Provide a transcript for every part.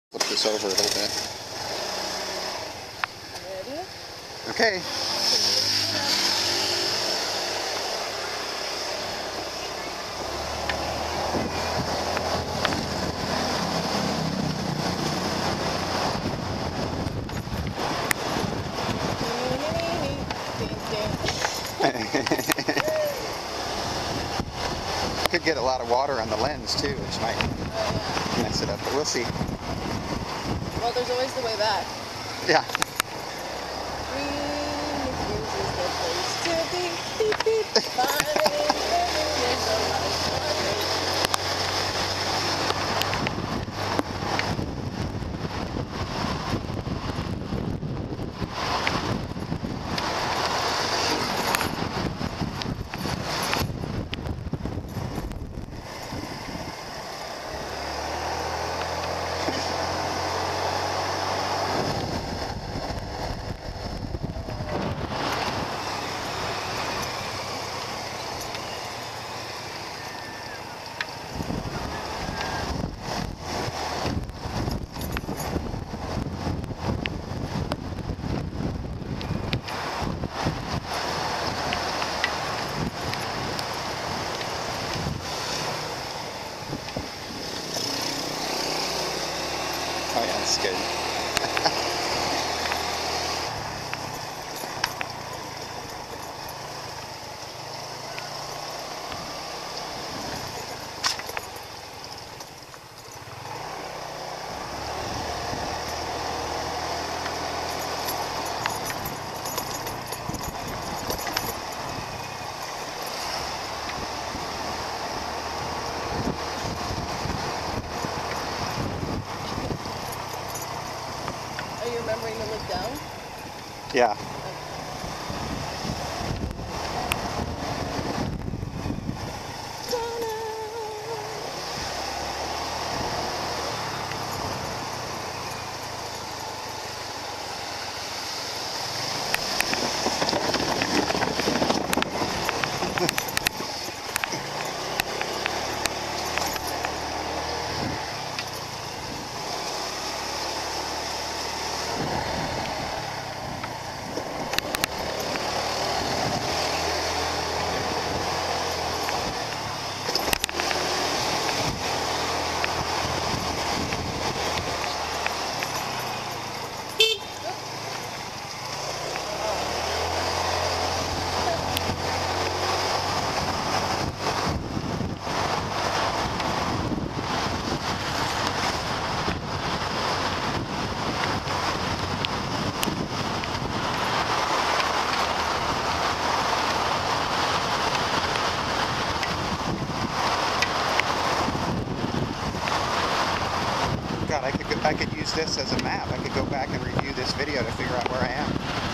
Flip this over a little bit. Ready? Okay. Could get a lot of water on the lens too, which might mess it up, but we'll see. Well, there's always the way back. Yeah. Green is the place to be. Beep, beep. Fine, living is a life for me. Oh yeah, that's good. Are you remembering to look down? Yeah. God, I could use this as a map. I could go back and review this video to figure out where I am.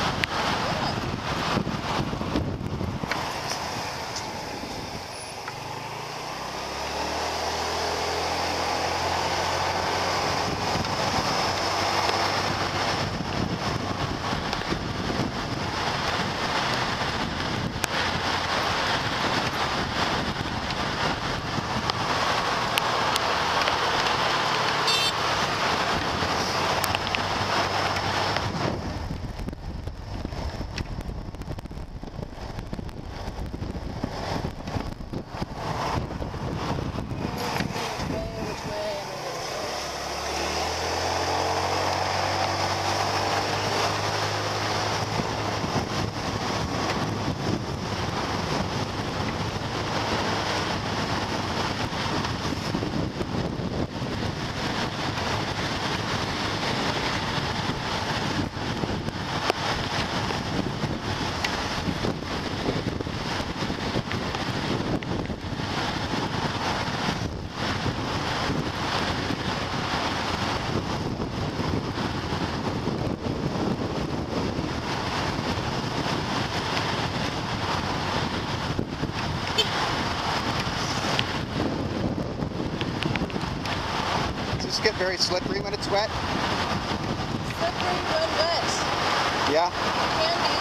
Does it get very slippery when it's wet? Slippery when wet. Yeah? Can be.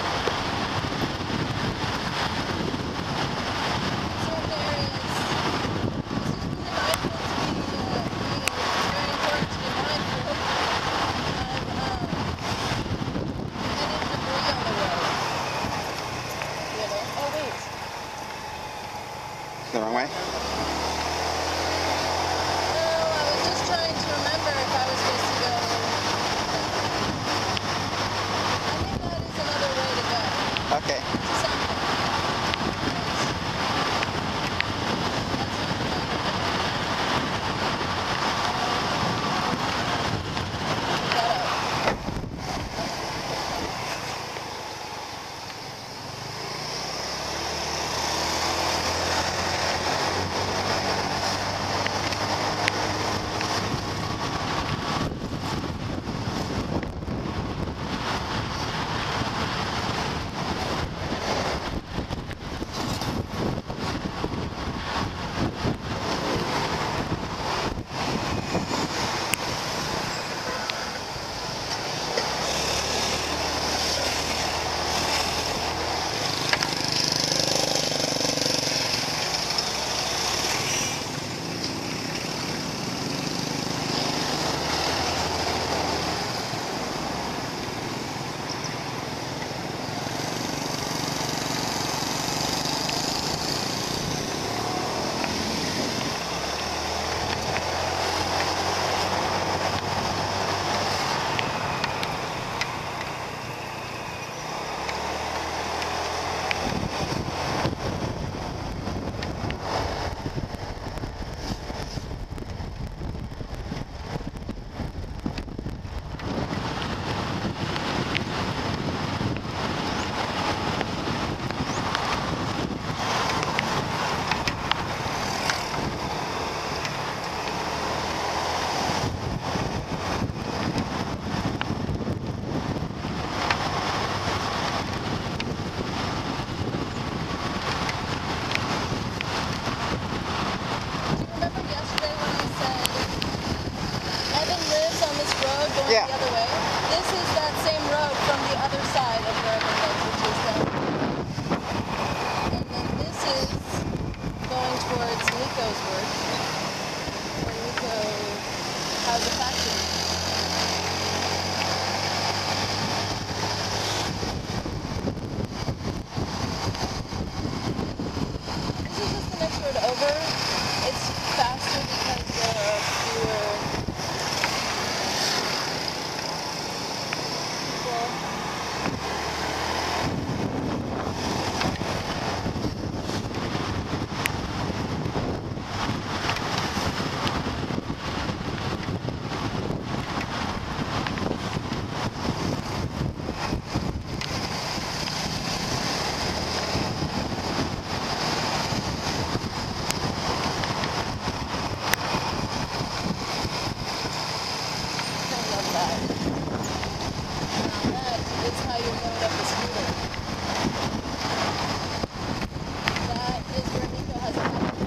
Certain areas. This is really mindful to be very important to be mindful. Yeah. the other way. This is that same road from the other side of where I've lived, which is down here. And then this is going towards Nico's work, where Nico has a factory. This is just the next road over. It's faster because there are fewer people. It's how you load up the scooter. That is where Nico has a factory.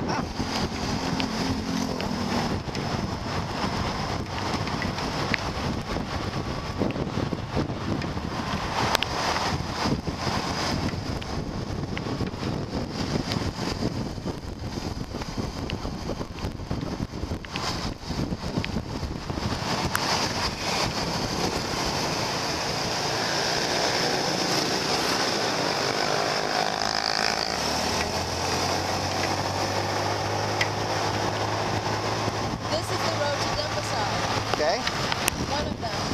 This is the road to Denpasar. Okay. One of them.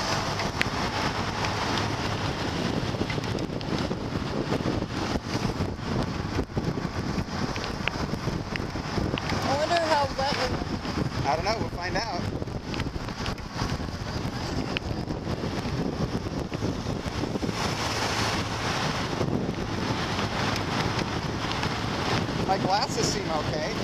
I wonder how wet we're. I don't know. We'll find out. My glasses seem okay.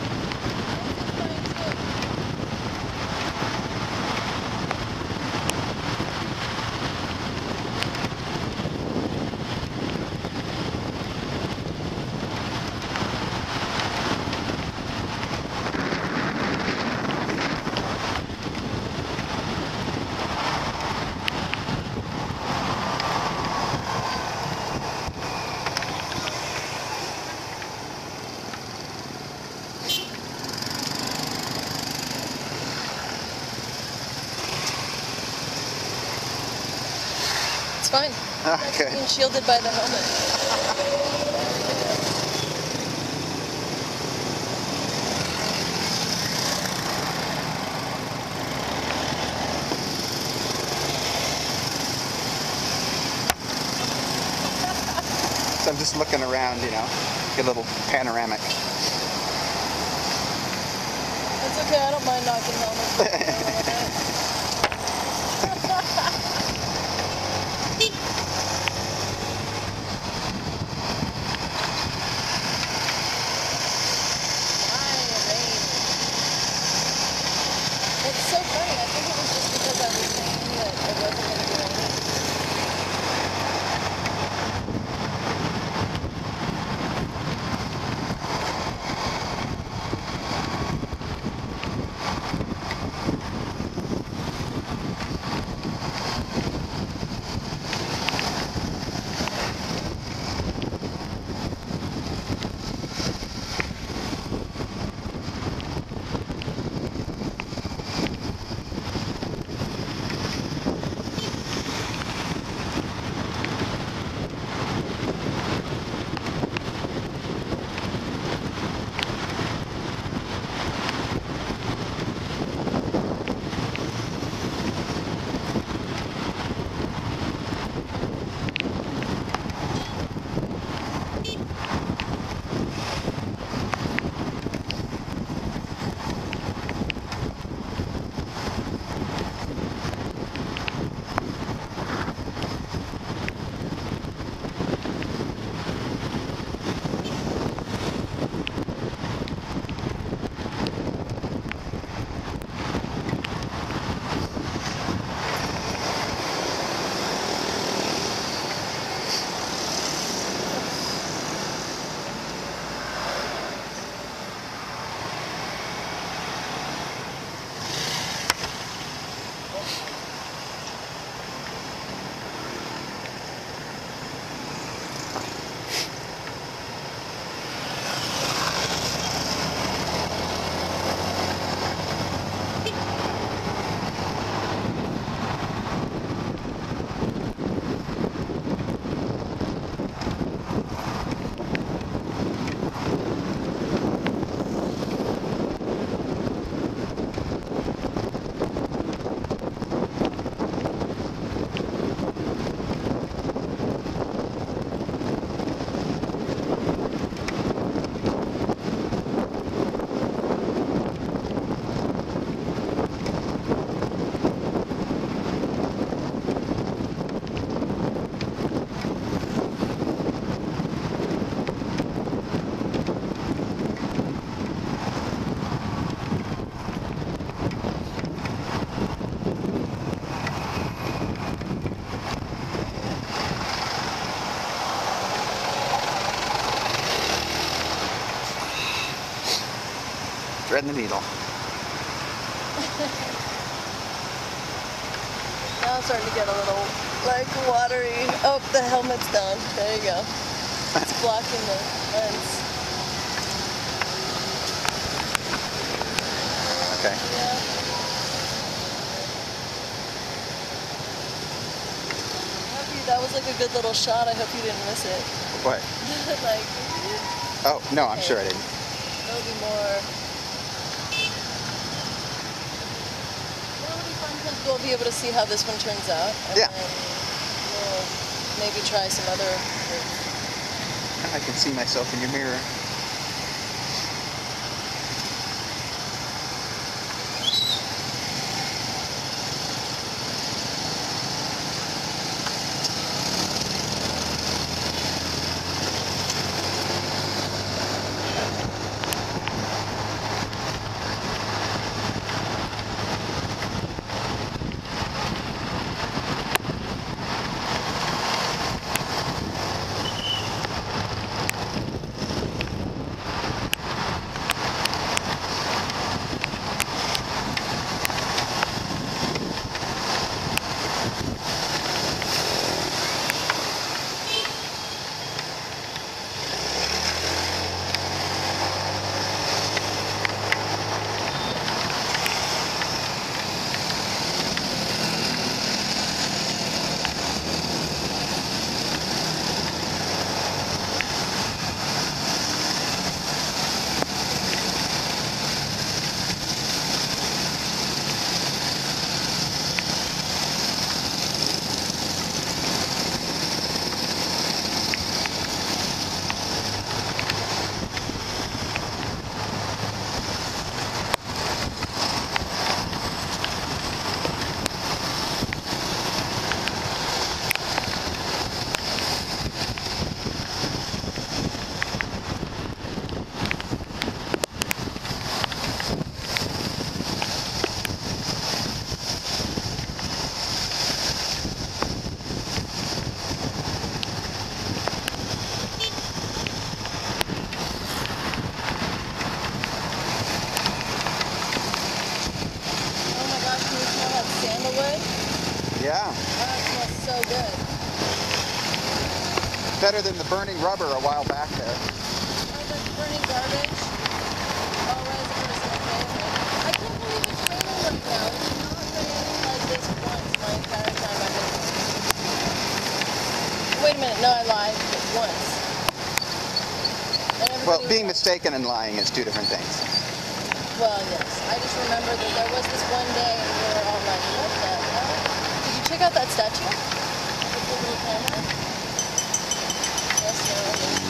It's fine. Okay. Being shielded by the helmet. So I'm just looking around, you know, get a little panoramic. That's okay, I don't mind knocking helmets. It's so funny, I think it was just because I was saying that it wasn't going to be raining. Threading the needle. Now I'm starting to get a little, like, watery. Oh, the helmet's down. There you go. It's blocking the lens. Okay. Yeah. That was like a good little shot. I hope you didn't miss it. What? Like. Oh, no, I'm sure I didn't. There'll be more. It'll be fun because we'll be able to see how this one turns out. And Yeah. then we'll maybe try some other. I can see myself in your mirror. Yeah. Oh, it smells so good. Better than the burning rubber a while back there. Oh, the burning garbage. Always a personal favorite. I can't believe it's raining right now. It's not raining like this once my entire time I've been here. Wait a minute. No, I lied. Once. And Well, being mistaken and lying is two different things. Well, yes. I just remember that there was this one day and we were all like, what the hell? Did you check out that statue? With the little camera? Yes, no.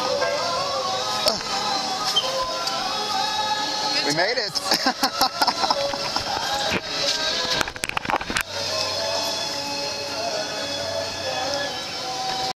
We made it.